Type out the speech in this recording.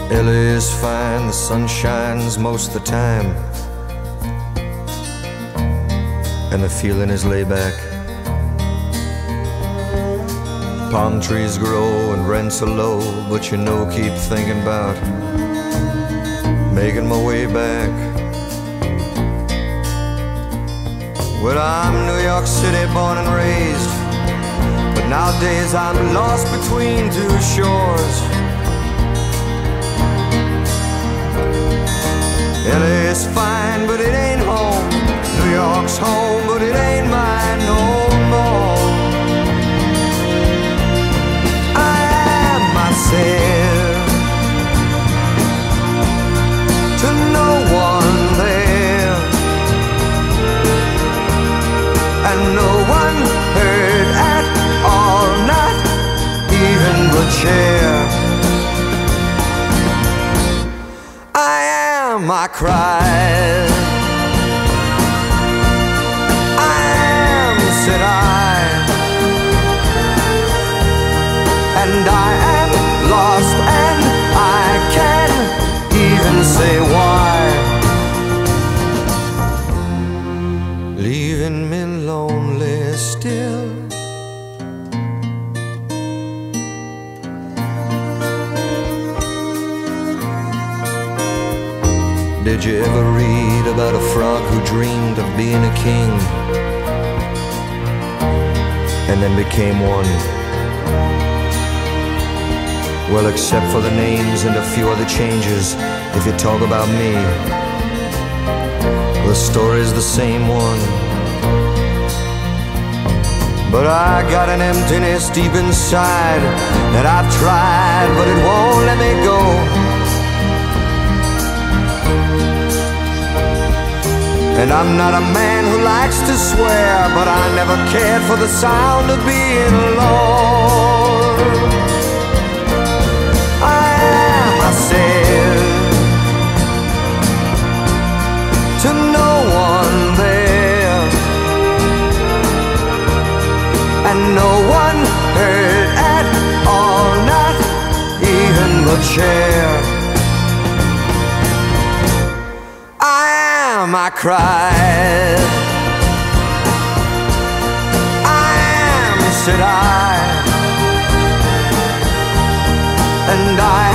LA is fine, the sun shines most of the time, and the feeling is laid back. Palm trees grow and rents are low, but you know, keep thinking about making my way back. Well, I'm New York City born and raised, but nowadays I'm lost between two shores. LA is fine, but it ain't home. New York's home, but it ain't mine no more. I am myself to no one there, and no one heard at all, not even the chair. I cried, I am, said I, and I am lost, and I can't even say why. Leaving me lonely still. Did you ever read about a frog who dreamed of being a king and then became one? Well, except for the names and a few other changes, if you talk about me, the story's the same one. But I got an emptiness deep inside that I've tried, but it won't let me go. And I'm not a man who likes to swear, but I never cared for the sound of being alone. I am myself to no one there, and no one heard at all, not even the chair. I cried, I am, said I, and I